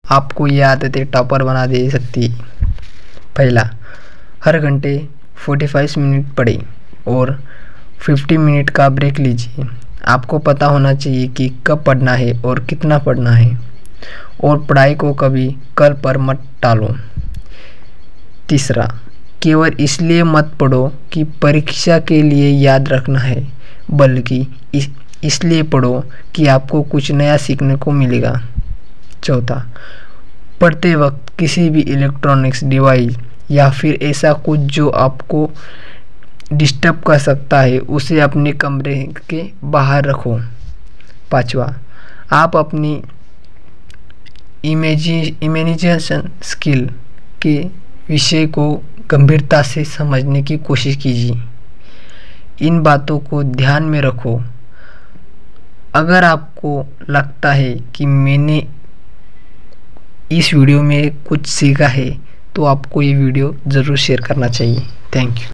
आपको ये आदतें टॉपर बना दे सकती है। पहला, हर घंटे 45 मिनट पढ़ें और 50 मिनट का ब्रेक लीजिए। आपको पता होना चाहिए कि कब पढ़ना है और कितना पढ़ना है, और पढ़ाई को कभी कल पर मत टालो। तीसरा, केवल इसलिए मत पढ़ो कि परीक्षा के लिए याद रखना है, बल्कि इसलिए पढ़ो कि आपको कुछ नया सीखने को मिलेगा। चौथा, पढ़ते वक्त किसी भी इलेक्ट्रॉनिक्स डिवाइस या फिर ऐसा कुछ जो आपको डिस्टर्ब कर सकता है उसे अपने कमरे के बाहर रखो। पांचवा, आप अपनी इमेजिनेशन स्किल के विषय को गंभीरता से समझने की कोशिश कीजिए। इन बातों को ध्यान में रखो। अगर आपको लगता है कि मैंने इस वीडियो में कुछ सीखा है तो आपको ये वीडियो ज़रूर शेयर करना चाहिए। Thank you.